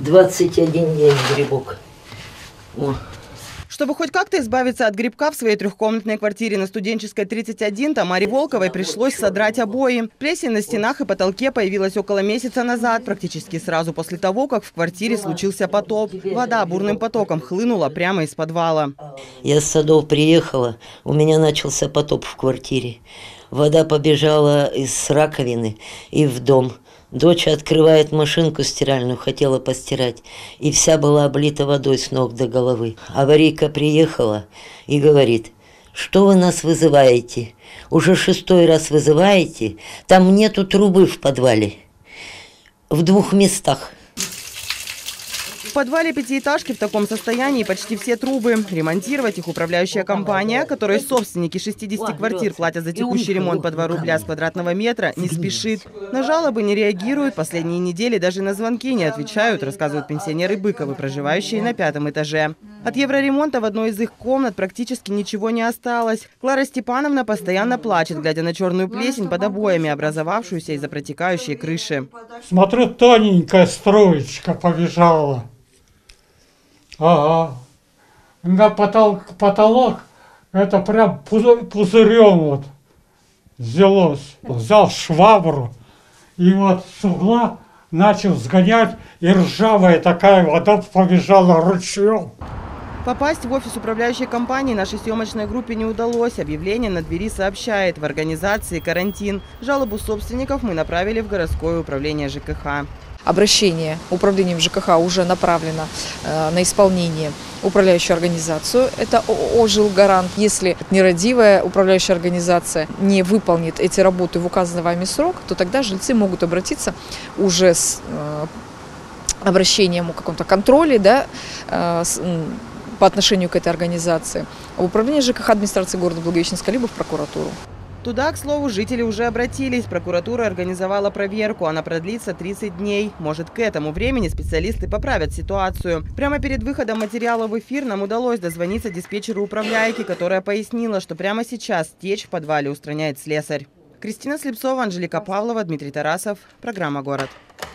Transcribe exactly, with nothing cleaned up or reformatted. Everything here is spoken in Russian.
двадцать один день грибок. О. Чтобы хоть как-то избавиться от грибка в своей трехкомнатной квартире на Студенческой тридцать один, Тамаре Волковой пришлось содрать обои. Плесень на стенах и потолке появилась около месяца назад, практически сразу после того, как в квартире случился потоп. Вода бурным потоком хлынула прямо из подвала. Я с садов приехала, у меня начался потоп в квартире. Вода побежала из раковины и в дом. Дочь открывает машинку стиральную, хотела постирать, и вся была облита водой с ног до головы. Аварийка приехала и говорит: что вы нас вызываете? Уже шестой раз вызываете? Там нету трубы в подвале. В двух местах. В подвале пятиэтажки в таком состоянии почти все трубы. Ремонтировать их управляющая компания, которой собственники шестидесяти квартир платят за текущий ремонт по два рубля с квадратного метра, не спешит. На жалобы не реагируют. Последние недели даже на звонки не отвечают, рассказывают пенсионеры Быковы, проживающие на пятом этаже. От евроремонта в одной из их комнат практически ничего не осталось. Клара Степановна постоянно плачет, глядя на черную плесень под обоями, образовавшуюся из-за протекающей крыши. Смотрю, тоненькая строечка побежала. Ага. На потолок, потолок это прям пузырем вот взялось. Взял швабру и вот с угла начал сгонять, и ржавая такая вода побежала ручьем. Попасть в офис управляющей компании нашей съемочной группе не удалось. Объявление на двери сообщает: в организации карантин. Жалобу собственников мы направили в городское управление ЖКХ. Обращение управлением ЖКХ уже направлено э, на исполнение управляющую организацию. Это ООО «Жилгарант». Если нерадивая управляющая организация не выполнит эти работы в указанный вами срок, то тогда жильцы могут обратиться уже с э, обращением о каком-то контроле, да, э, с, по отношению к этой организации в управление ЖКХ администрации города Благовещенска либо в прокуратуру. Туда, к слову, жители уже обратились. Прокуратура организовала проверку. Она продлится тридцать дней. Может, к этому времени специалисты поправят ситуацию. Прямо перед выходом материала в эфир нам удалось дозвониться диспетчеру управляйки, которая пояснила, что прямо сейчас течь в подвале устраняет слесарь. Кристина Слепцова, Анжелика Павлова, Дмитрий Тарасов. Программа «Город».